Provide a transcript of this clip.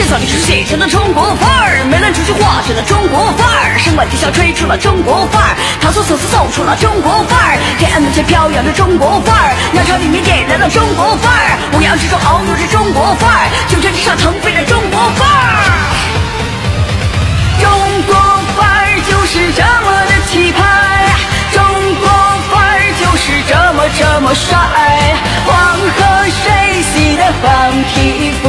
扫地出写成了中国范儿，梅兰竹菊画成了中国范儿，声满天下吹出了中国范儿，唐僧走走出了中国范儿，天安门前飘扬着中国范儿，鸟巢里面点燃了中国范儿，五羊之中遨游着中国范儿，九泉之上腾飞着中国范儿。中国范儿就是这么的气派，中国范儿就是这么帅，黄河水洗的黄皮肤。